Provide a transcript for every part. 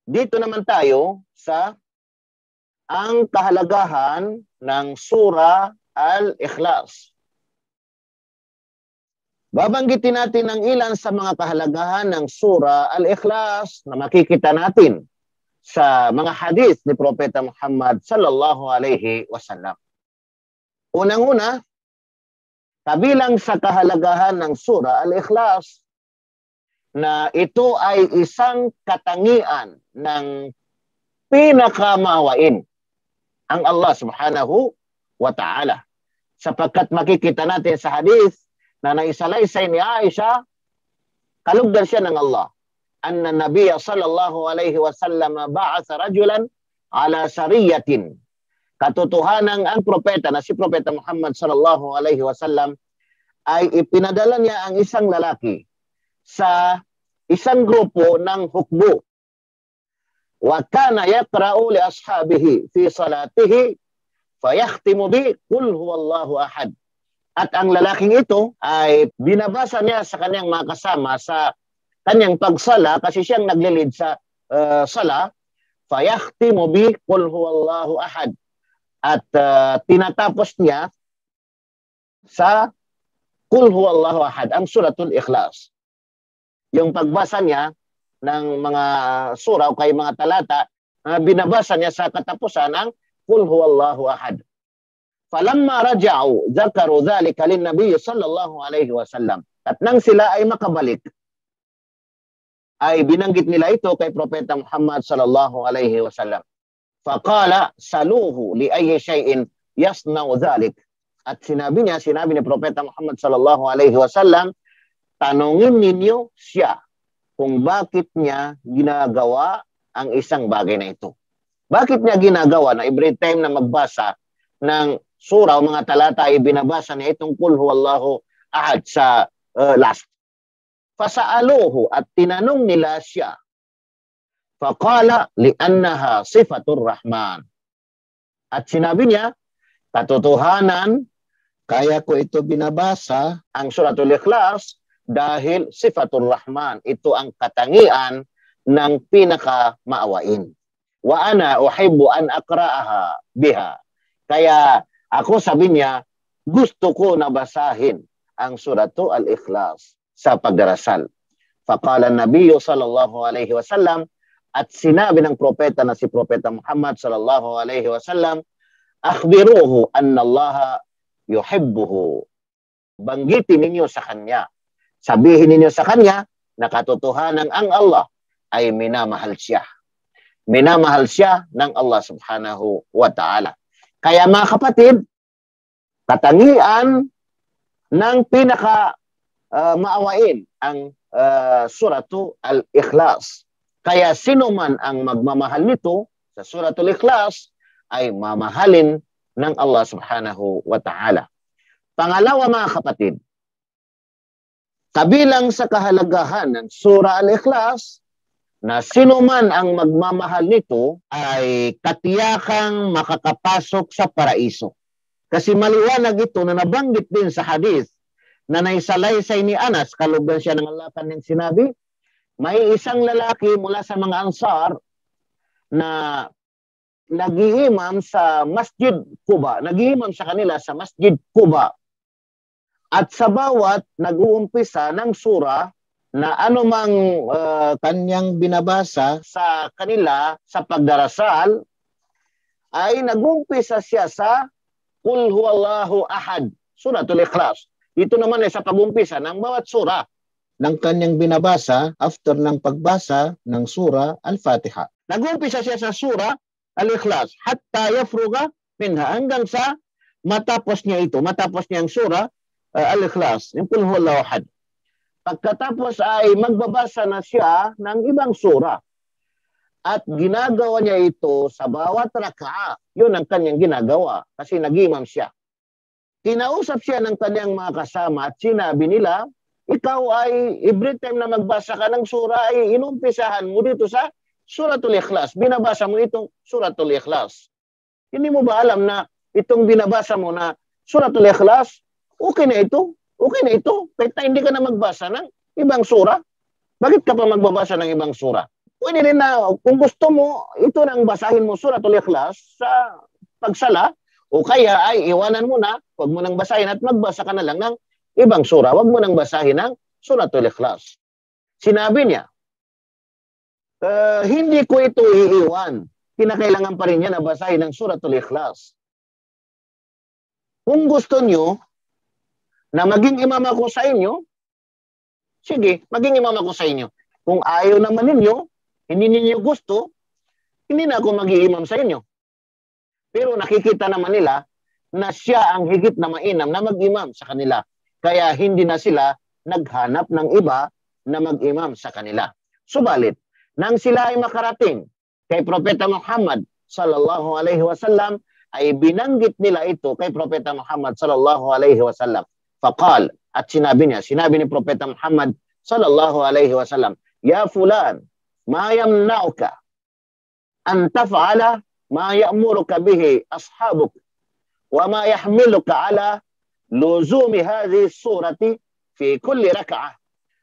Dito naman tayo sa ang kahalagahan ng Surah Al-Ikhlas. Babanggitin natin ang ilan sa mga kahalagahan ng Surah Al-Ikhlas na makikita natin sa mga hadith ni Propeta Muhammad sallallahu alaihi wasallam. Unang-una, kabilang sa kahalagahan ng Surah Al-Ikhlas na ito ay isang katangian ng pinakamawain ang Allah subhanahu wa ta'ala. Sapagkat makikita natin sa hadith na naisalaysay ni Aisha, kalugdan siya ng Allah. Anna Nabiya sallallahu alaihi wasallam ba'atha rajulan ala sariyatin. Katotohanan ang propeta na si Propeta Muhammad sallallahu alaihi wasallam ay ipinadala niya ang isang lalaki sa isang grupo ng hukbo. Wa kana yaqra'u li ashabihi fi salatihi fayakhtimu bi qul huwallahu ahad. At ang lalaking ito ay binabasa niya sa kanyang mga kasama sa kanyang pagsala kasi siyang naglilid sa sala. Fayakhtimu bi qul huwallahu ahad. At tinatapos niya sa qul huwallahu ahad, ang suratul Ikhlas. Yung pagbasa niya ng mga sura o kay mga talata, binabasa niya sa katapusan ng qul huwallahu ahad. Falamma raja'u dzakaru dzalika lin-nabiy sallallahu alaihi wasallam. At nang sila ay makabalik, ay binanggit nila ito kay Propeta Muhammad sallallahu alaihi wasallam. Faqala saluhu li ayyi shay'in yasna'u dzalik. At sinabi ni Propeta Muhammad sallallahu alaihi wasallam, tanungin ninyo siya kung bakit niya ginagawa ang isang bagay na ito. Bakit niya ginagawa na every time na magbasa ng surah o mga talata ay binabasa niya itong qul huwallahu ahad sa last. Fasa'aluhu, at tinanong nila siya. Faqala li'annaha sifatur rahman. At sinabi niya, katotohanan, kaya ko ito binabasa ang suratul Ikhlas dahil sifatur rahman. Ito ang katangian ng pinakamaawain. Wa ana uhibbu an aqra'aha biha. Kaya ako, sabi niya, gusto ko na basahin ang suratul Al-Ikhlas sa pagdarasal. Faqala an-nabiyyu sallallahu alaihi wasallam, at sinabi ng propeta na si Propeta Muhammad sallallahu alaihi wasallam, akhbiruhu anna Allah yuhibbuhu. Banggitin ninyo sa kanya, sabihin ninyo sa kanya na katotohanan ang Allah ay minamahal siya. Minamahal siya ng Allah subhanahu wa ta'ala. Kaya mga kapatid, katangian ng pinaka maawain ang suratul Al-Ikhlas. Kaya sino man ang magmamahal nito sa suratul Ikhlas ay mamahalin ng Allah subhanahu wa ta'ala. Pangalawa mga kapatid, kabilang sa kahalagahan ng surah Al-Ikhlas na sino man ang magmamahal nito ay katiyakang makakapasok sa paraiso. Kasi maliwanag ito na nabanggit din sa hadith na naisalaysay ni Anas, kalugdan siya ng Allah kanyang sinabi, may isang lalaki mula sa mga Ansar na nag-iimam sa Masjid Quba, nag-iimam sa kanila sa Masjid Quba. At sa bawat nag-uumpisa ng surah na anumang kanyang binabasa sa kanila sa pagdarasal, ay nag-umpisa siya sa qul huwallahu ahad, suratul Ikhlas. Ito naman ay sa pag-umpisa ng bawat surah ng kanyang binabasa after ng pagbasa ng surah Al-Fatiha. Nag-umpisa siya sa surah Al-Ikhlas hatta yafruga minha, hanggang sa matapos niya ang surah Al-Ikhlas, yung qul huwallahu ahad. Pagkatapos ay magbabasa na siya ng ibang surah. At ginagawa niya ito sa bawat raka'a. Yun ang kanyang ginagawa kasi nag-imam siya. Kinausap siya ng kanyang mga kasama at sinabi nila, ikaw ay every time na magbasa ka ng surah ay inumpisahan mo dito sa suratul Ikhlas. Binabasa mo itong suratul Ikhlas. Hindi mo ba alam na itong binabasa mo na suratul Ikhlas, okay na ito? Okay na ito. Kahit hindi ka na magbasa ng ibang surah. Bakit ka pa magbabasa ng ibang surah? Pwede rin na kung gusto mo, ito nang basahin mo Suratul Ikhlas sa pagsala, o kaya ay iwanan mo na, huwag mo nang basahin at magbasa ka na lang ng ibang sura. Huwag mo nang basahin ng Suratul Ikhlas. Sinabi niya, hindi ko ito iiwan. Kinakailangan pa rin niya na basahin ng Suratul Ikhlas. Kung gusto nyo na maging imam ako sa inyo, sige, maging imam ako sa inyo. Kung ayaw naman ninyo, hindi ninyo gusto, hindi na ako mag-iimam sa inyo. Pero nakikita naman nila na siya ang higit na mainam na mag-imam sa kanila. Kaya hindi na sila naghanap ng iba na mag-imam sa kanila. Subalit, nang sila ay makarating kay Propeta Muhammad sallallahu alaihi wasallam, ay binanggit nila ito kay Propeta Muhammad sallallahu alaihi wasallam. Faqal, at sinabi ni Propeta Muhammad sallallahu alaihi wasallam, ya fulan, ma yamna'uka an taf'ala ma ya'muruka bihi ashabuk wa ma yahmiluka ala luzumi hadhihi surati fi kulli rak'ah.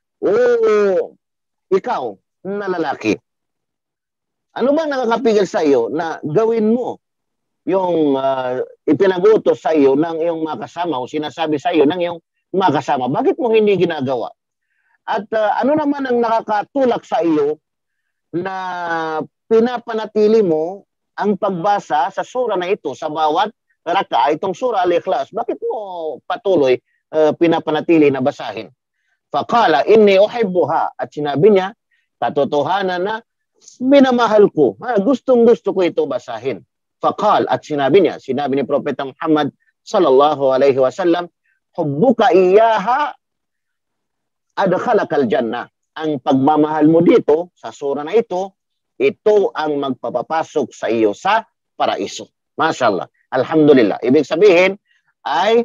Ikaw na lalaki, ano ba nakakapigil sa iyo na gawin mo yung ipinagutos sa iyo ng iyong mga kasama o sinasabi sa iyo ng iyong mga kasama? Bakit mo hindi ginagawa? At ano naman ang nakakatulak sa iyo na pinapanatili mo ang pagbasa sa sura na ito sa bawat raka, itong sura Al-Ikhlas? Bakit mo patuloy pinapanatili na basahin? Faqala inni uhibbuha, at sinabi niya, katotohanan na minamahal ko. Gustong-gusto ko ito basahin. Faqal, at sinabi ni Propeta Muhammad sallallahu alaihi wasallam, hubbuka iyaha adkhalakal jannah. Ang pagmamahal mo dito sa sura na ito ang magpapapasok sa iyo sa paraiso. Mashallah. Alhamdulillah. Ibig sabihin ay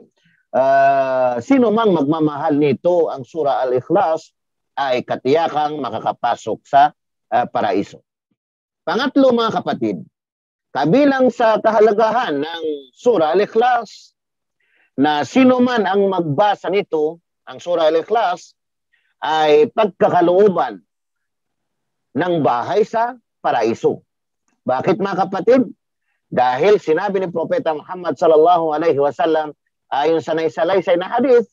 sino mang magmamahal nito ang sura Al-Ikhlas ay katiyakang makakapasok sa paraiso. Pangatlo, mga kapatid, kabilang sa kahalagahan ng sura Al-Ikhlas na sino man ang magbasa nito, ang sura Al-Ikhlas, ay pagkakalooban ng bahay sa paraiso. Bakit, mga kapatid? Dahil sinabi ni Propeta Muhammad sallallahu alaihi wasallam ayon sa naisalaysay na hadith,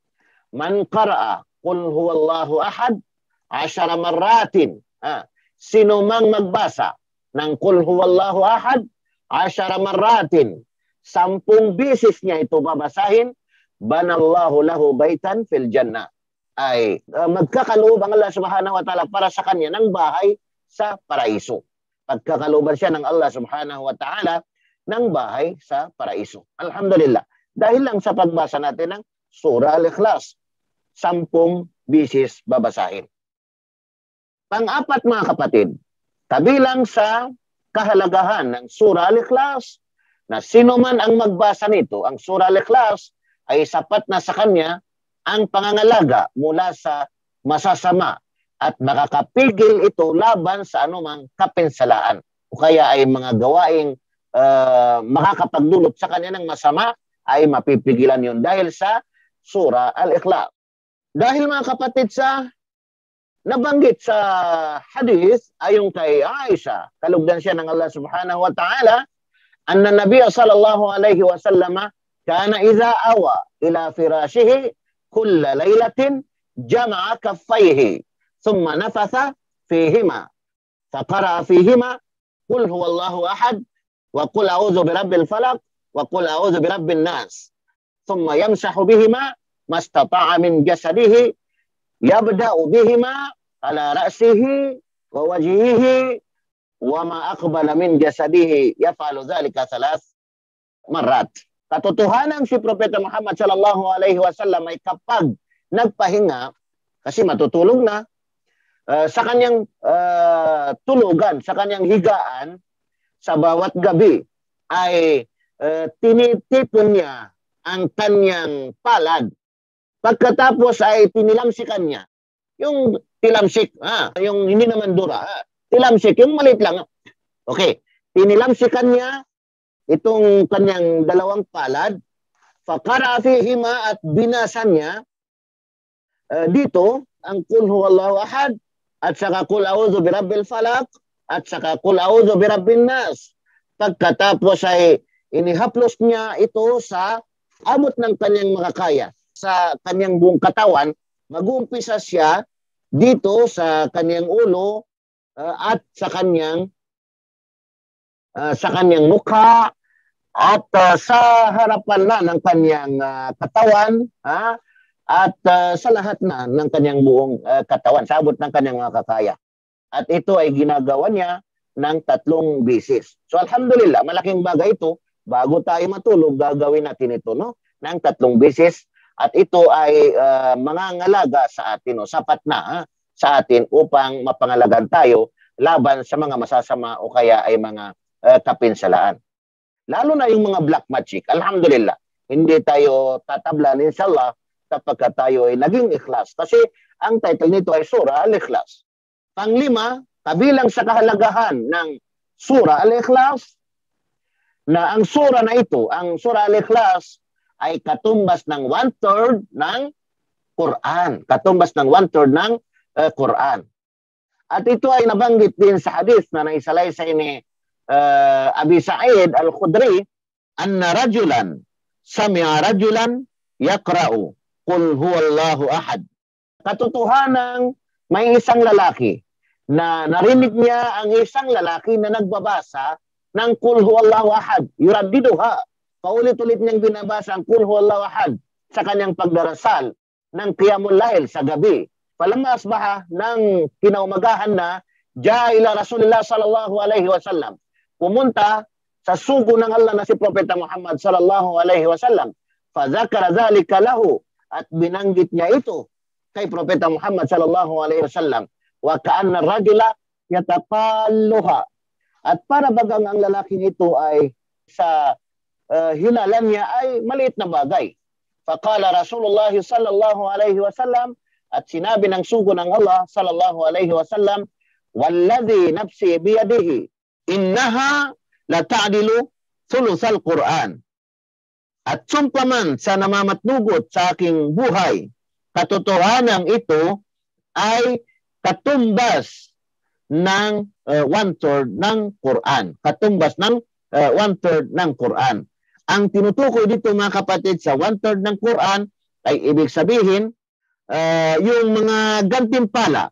man qara'a qul huwallahu ahad 10 marratin. Sino mang magbasa ng qul huwallahu ahad 10 marratin, 10 bisis niya ito babasahin, banallahu lahu baitan fil jannah, ay magkakaloob ang Allah subhanahu wa ta'ala para sa kanya ng bahay sa paraiso. Pagkakalooban siya ng Allah subhanahu wa ta'ala ng bahay sa paraiso. Alhamdulillah. Dahil lang sa pagbasa natin ng Surah Al-Ikhlas, 10 bisis babasahin. Pang-apat, mga kapatid, kabilang sa kahalagahan ng Surah Al-Ikhlas na sino man ang magbasa nito, ang Surah Al-Ikhlas ay sapat na sa kanya ang pangangalaga mula sa masasama at makakapigil ito laban sa anumang kapinsalaan o kaya ay mga gawaing makakapagdulot sa kanya ng masama, ay mapipigilan yun dahil sa Surah Al-Ikhlas. Dahil, mga kapatid, sa nabanggit sa hadith ayon kay Aisha, kalugdan siya ng Allah subhanahu wa ta'ala, anna Nabiya sallallahu alaihi wasallam kana idha awa ila firashihi kulla laylatin jama'a kaffayhi thumma nafatha fihima faqara fihima qul huwallahu ahad wa qul a'udzu birabbil falaq wa qul a'udzu birabbin nas thumma yamsahu bihima mastata'a min jasadihi yabda'u bihima ala ra'sihi wa wajhihi wa ma aqbala min jasadihi yaf'alu dhalika 3 marrat. Katotohanan si Propeta Muhammad sallallahu alaihi wasallam ay kapag nagpahinga, kasi matutulog na, sa kanyang tulugan, sa kanyang higaan, sa bawat gabi, ay tinitipon niya ang kanyang palad. Pagkatapos ay tinilamsikan niya. Yung tilamsik, yung hindi naman dura, tilamsik, yung maliit lang. Okay, tinilamsikan niya itong kanyang dalawang palad, faqara fihima, at binasan niya dito ang qul huwallahu ahad at saka kul a'udzu birabbil falaq, at saka kul a'udzu birabbin nas. Pagkatapos ay inihaplos niya ito sa abot ng kanyang makakaya. Sa kanyang buong katawan, mag-uumpisa siya dito sa kanyang ulo at sa kanyang mukha at sa harapan na ng kanyang katawan, at sa lahat na ng kanyang buong katawan, sa abot ng kanyang makakaya. At ito ay ginagawa niya ng 3 beses. So alhamdulillah, malaking bagay ito. Bago tayo matulog, gagawin natin ito, no? Ng 3 beses. At ito ay mangangalaga sa atin, no? Sapat na sa atin upang mapangalagan tayo laban sa mga masasama o kaya ay mga kapinsalaan. Lalo na yung mga black magic. Alhamdulillah, hindi tayo tatablan, inshallah, kapag tayo ay naging ikhlas. Kasi ang title nito ay Surah Al-Ikhlas. Panglima, kabilang sa kahalagahan ng Surah Al-Ikhlas, na ang surah na ito, ang Surah Al-Ikhlas, ay katumbas ng 1/3 ng Quran. Katumbas ng 1/3 ng Quran. At ito ay nabanggit din sa hadith na naisalaysay ni Abi Sa'id Al-Khudri, anna rajulan sami'a rajulan yaqra'u qul huwallahu ahad. Katotohanang may isang lalaki na narinig niya ang isang lalaki na nagbabasa ng qul huwallahu ahad. Yuraddiduha. Paulit-ulit niyang binabasa ang qul huwallahu ahad sa kanyang pagdarasal ng qiyamul lail sa gabi. Falamma asbaha, nang kinaumagahan na, jaa ila Rasulullah sallallahu alaihi wasallam. Pumunta sa sugo ng Allah na si Propeta Muhammad sallallahu alaihi wasallam. Fadzakara dzalika lahu, at binanggit niya ito kay Propeta Muhammad sallallahu alaihi wasallam. Wa ka'anna rajula yataqalluha. At para bagang ang lalaking ito ay sa hinalan niya ay maliit na bagay. Faqala Rasulullah sallallahu alaihi wasallam, at sinabi ng sugo ng Allah sallallahu alaihi wasallam, walladhi nafsi biyadihi innaha la ta'dilu thuluthal Quran. At sumpaman sa namamatnugot sa aking buhay, katotohanan ito ay katumbas ng 1/3 ng Quran. Katumbas ng 1/3 ng Quran. Ang tinutukoy dito mga kapatid sa 1/3 ng Quran ay ibig sabihin yung mga gantimpala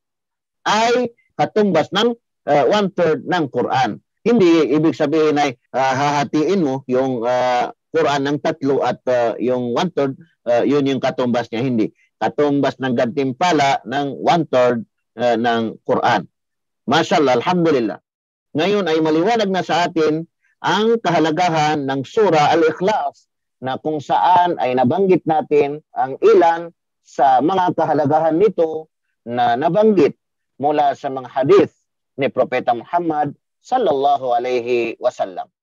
ay katumbas ng 1/3 ng Quran. Hindi ibig sabihin ay hahatiin mo yung Quran ng 3 at yung 1/3 yun yung katumbas niya. Hindi. Katumbas ng gantimpala ng 1/3 ng Quran. Mashallah, alhamdulillah. Ngayon ay maliwanag na sa atin ang kahalagahan ng Surah Al-Ikhlas, na kung saan ay nabanggit natin ang ilan sa mga kahalagahan nito na nabanggit mula sa mga hadith ni Propeta Muhammad sallallahu alaihi wasallam.